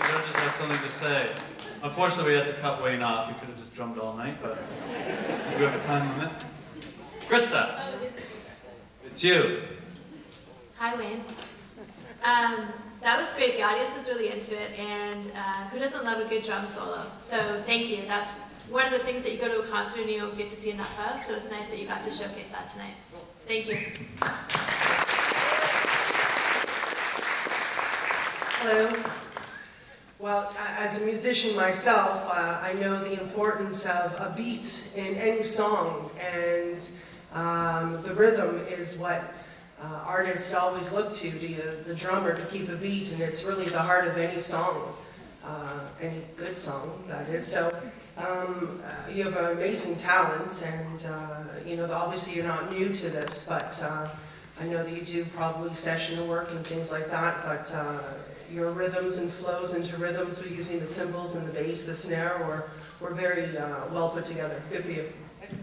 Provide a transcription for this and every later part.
judges have something to say. Unfortunately, we had to cut Wayne off. He could have just drummed all night, but we do have a time limit. Krista, it's you. Hi, Wayne. That was great. The audience was really into it, and who doesn't love a good drum solo? So thank you. That's one of the things that you go to a concert and you don't get to see enough of, so it's nice that you got to showcase that tonight. Thank you. Hello. Well, as a musician myself, I know the importance of a beat in any song, and the rhythm is what artists always look to, the drummer, to keep a beat, and it's really the heart of any song, any good song, that is. So you have an amazing talent, and obviously you're not new to this, but I know that you do probably session work and things like that, but your rhythms and flows into rhythms with using the cymbals and the bass, the snare, were very well put together. Good for you.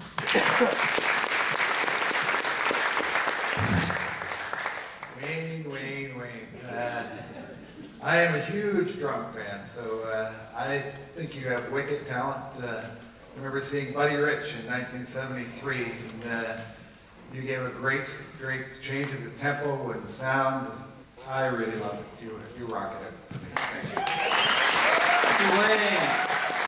Wayne. I am a huge drum fan, so I think you have wicked talent. I remember seeing Buddy Rich in 1973, and you gave a great change of the tempo and the sound. I really loved it. You rocked it. Thank you. Thank you, Wayne.